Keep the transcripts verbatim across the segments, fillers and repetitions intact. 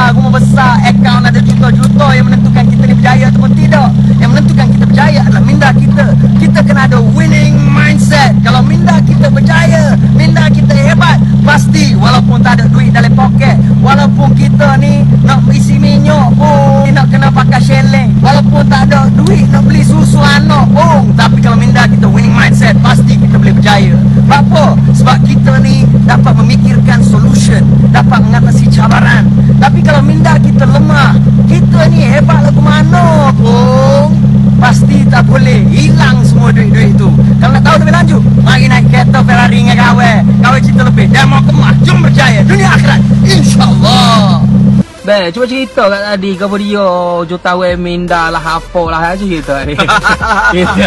besar, rumah besar, akaun ada juta-juta. Yang menentukan kita ni berjaya ataupun tidak, yang menentukan kita berjaya adalah minda kita. Kita kena ada winning mindset. Kalau minda kita berjaya, minda kita hebat, pasti walaupun tak ada duit dalam poket, walaupun kita ni nak isi minyak pun, nak kena pakai sheleng, walaupun tak ada duit nak beli susu anak pun, tapi kalau minda kita winning mindset, pasti kita boleh berjaya. Kenapa? Sebab kita ni dapat memikirkan solution, dapat mengatasi cabaran. Tapi kalau minda kita lemah, kita ni hebat lagu mana pun, pasti tak boleh, hilang semua duit-duit tu. Kalau nak tahu lebih lanjut, mari naik kereta Ferrari dengan kawan. Kawan cerita lebih, dan mau kemah, jom berjaya dunia akhirat, insyaAllah. Beh, cuba cerita kat tadi ke dia jutawan minda lah apa lah cerita ni. Cerita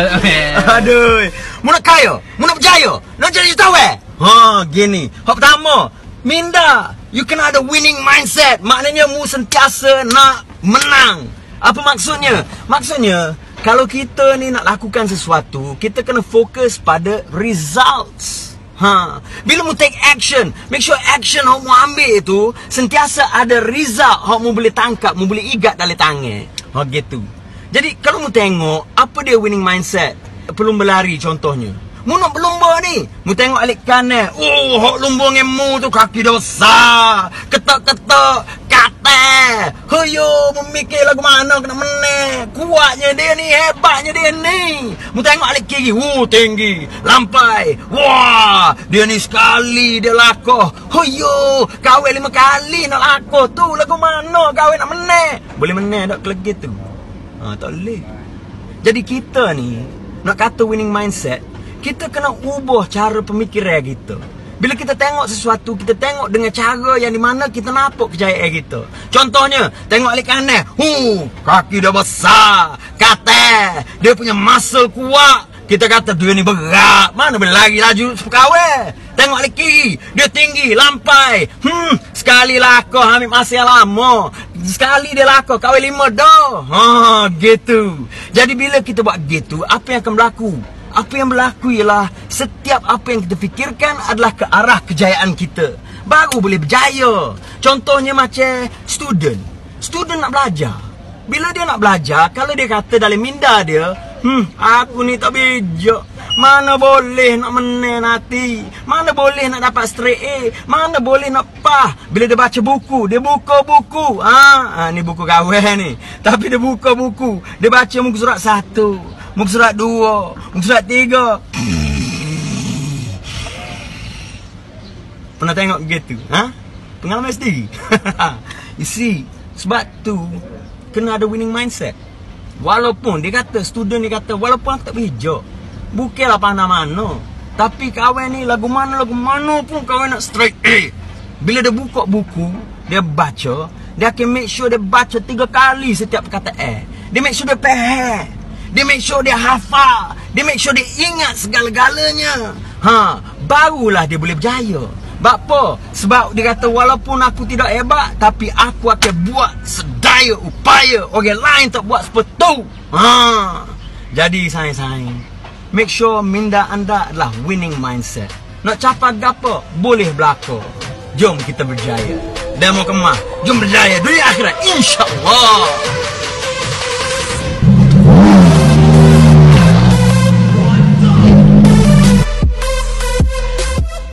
aduh, mu nak kaya, mu nak berjaya, nak jadi jutawan. Ha, gini. Hak pertama, minda, you kena ada winning mindset. Maknanya mu sentiasa nak menang. Apa maksudnya? Maksudnya, kalau kita ni nak lakukan sesuatu, kita kena fokus pada results. Ha, bila mu take action, make sure action hok mu ambil itu sentiasa ada result hok mu boleh tangkap, mu boleh igat dalam tangan. Ha gitu. Jadi kalau mu tengok apa dia winning mindset, pelumba lari contohnya. Mu nak berlumba ni, mu tengok alik kanan. Oh, hok lumba dengan mu tu kaki dah besar. Ketak-ketak, kata. Hoyo, memikir lagu mana kena menang. Kuatnya dia ni, hebatnya dia ni. Mu tengok alik kiri, wuh tinggi, lampai. Wah, dia ni sekali dia lakoh. Hoyo, kawin lima kali nak lakoh tu. Lagu mana kawin nak menang? Boleh menang tak kelegit tu? Ha, tak boleh. Jadi kita ni, nak kata winning mindset, kita kena ubah cara pemikiran kita. Bila kita tengok sesuatu, kita tengok dengan cara yang di mana kita nampak kejayaan kita. Contohnya, tengok alik kanan. Huh, kaki dia besar. Kata, dia punya muscle kuat. Kita kata dia ni berat. Mana boleh lari laju sepekawai. Tengok alik kiri, dia tinggi, lampai. Hmm, sekali lakoh ambil masa yang lama. Sekali dia lakoh, kawin lima dah. Ha, gitu. Jadi bila kita buat gitu, apa yang akan berlaku? Apa yang berlaku ialah setiap apa yang kita fikirkan adalah ke arah kejayaan kita. Baru boleh berjaya. Contohnya macam student. Student nak belajar. Bila dia nak belajar, kalau dia kata dalam minda dia, hmm, aku ni tak bijak. Mana boleh nak menang nanti. Mana boleh nak dapat straight A. Mana boleh nak pah. Bila dia baca buku, dia buka buku. Ha, ha ni buku kawan ni. Tapi dia buka buku. Dia baca muka surat satu, muka surat dua, muka surat tiga. Pernah tengok gitu? Ha? Pengalaman sendiri? You see, sebab tu kena ada winning mindset. Walaupun dia kata, student dia kata, walaupun aku tak bijak, bukanlah pandai mana, tapi kawan ni lagu mana, lagu mana pun kawan nak straight A. Bila dia buka buku, dia baca, dia akan make sure dia baca tiga kali setiap perkataan. Dia make sure dia faham. Dia make sure dia hafal. Dia make sure dia ingat segala-galanya. Ha, barulah dia boleh berjaya. Sebab apa? Sebab dia kata walaupun aku tidak hebat, tapi aku akan buat sedaya upaya orang lain tak buat seperti tu. Ha. Jadi sayang-sayang, make sure minda anda adalah winning mindset. Nak capai gapo boleh berlaku. Jom kita berjaya. Dan mau kemah, jom berjaya dunia akhirat, insya-Allah.